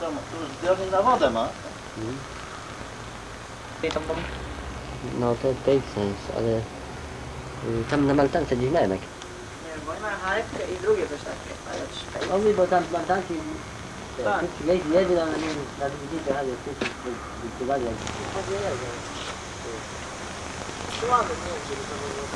zbiornik na wodę ma. No to tej sens, ale tam na Maltance gdzieś miałem jak. Nie, bo oni mają HF i drugie coś takie. Mówi, bo tam Maltanki Tak. jedzie na drugi ale wypływali jak Ładny, nie wiem, żeby to było.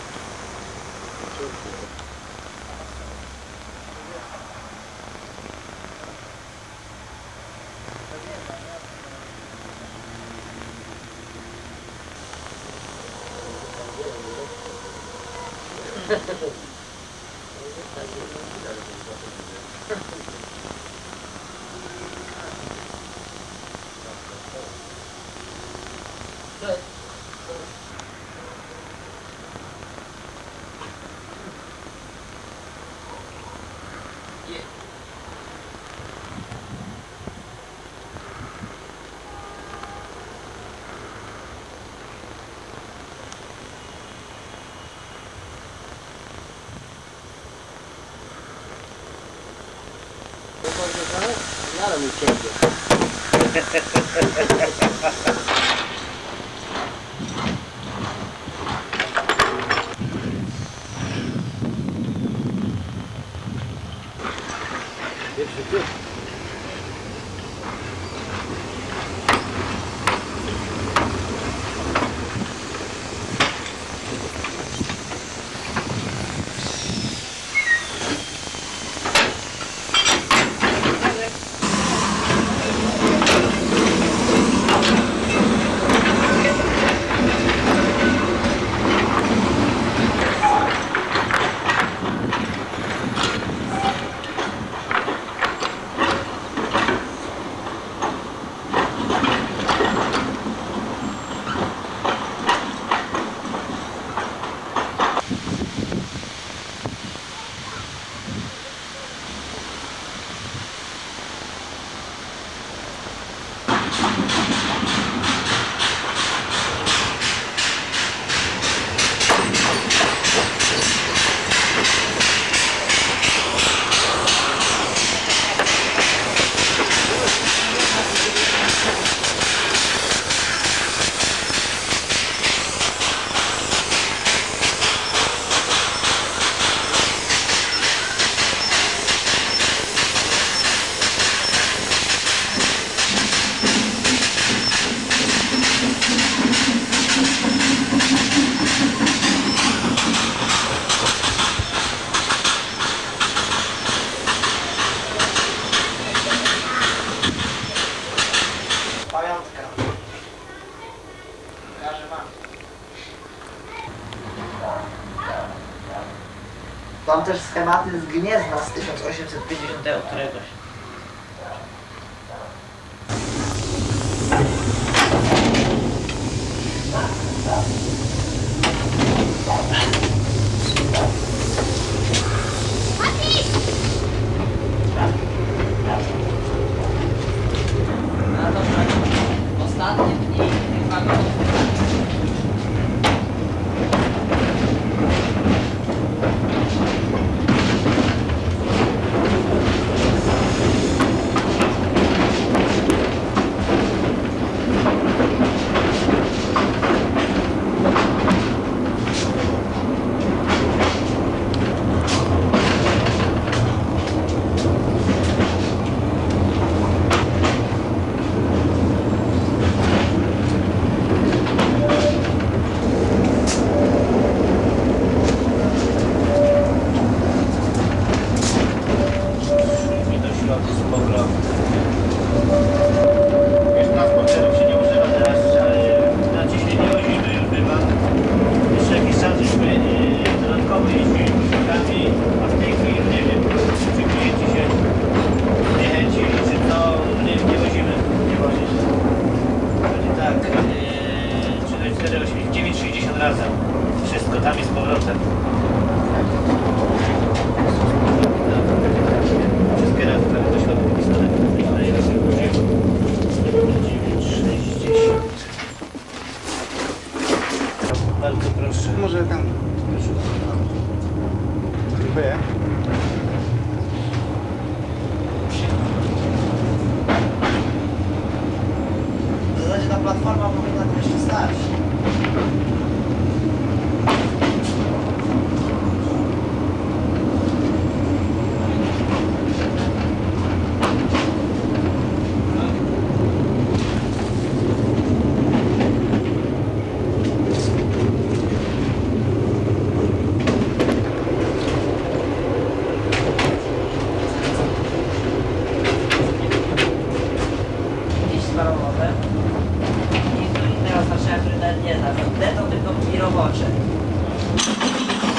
Jaro mi ciędzie. Pierwszy klub. Mam też schematy z Gniezna z 1850 któregoś. No dobra, ostatnie dni wagonu. razem. Wszystko tam i z powrotem. Wszystkie razy do środka pistoletu. 9,60. Bardzo proszę. Może tam. Dziękuję. nie oznaczenia, który nawet nie zna. D to tylko i robocze.